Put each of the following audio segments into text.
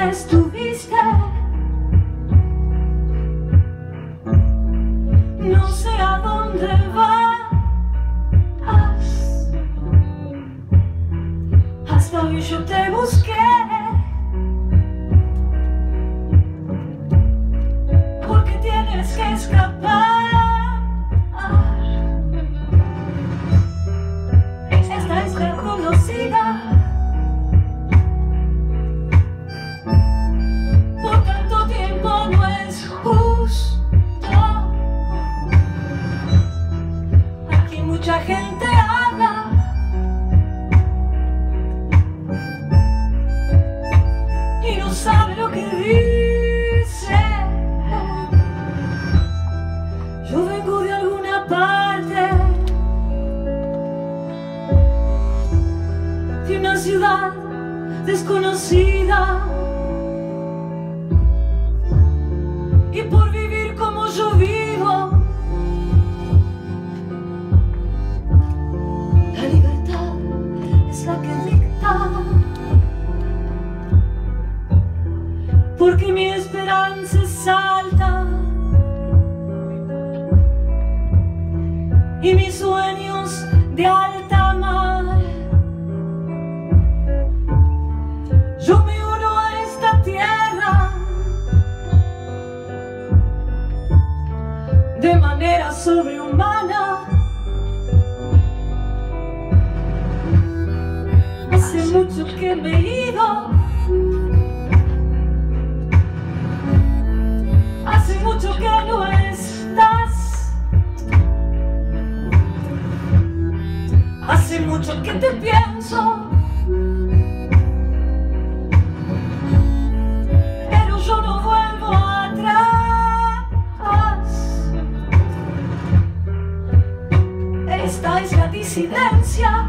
dónde estuviste. No sé a dónde vas. Hasta hoy yo te busqué. Porque tienes que escapar. Esta es la conocida. Por tanto tiempo no es justo. Aquí mucha gente habla y no sabe lo que dice. Yo vengo de alguna parte, de una ciudad desconocida, y por vivir como yo vivo, la libertad es la que dicta. Porque mi esperanza es alta y mis sueños de alta mar. Yo me uno a esta tierra de manera sobrehumana. Hace mucho que me he ido. Hace mucho que no estás. Hace mucho que te pienso. Pero yo no vuelvo atrás. Esta es la disidencia.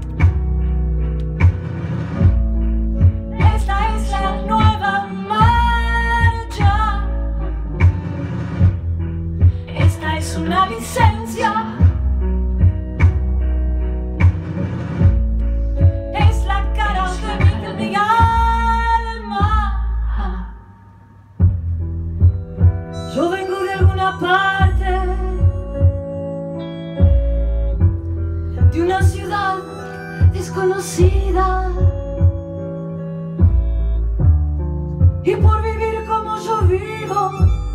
Esta es la nueva marcha. Esta es una licencia. Es la cara de mi alma. Yo vengo de alguna parte, de una ciudad desconocida, y por vivir como yo vivo,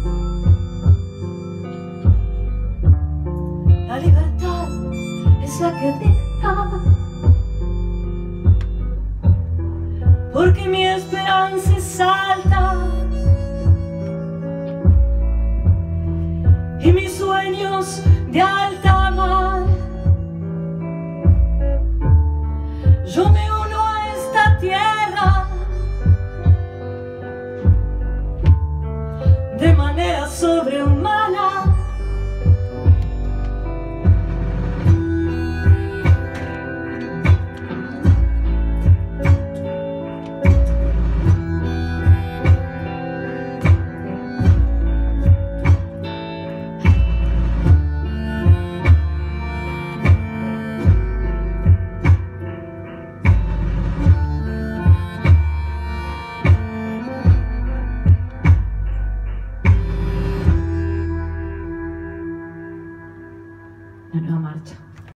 la libertad es la que dicta. Porque mi esperanza es alta y mis sueños de alta mar. Yo me uno a esta tierra de manera sobrehumana. La nueva marcha.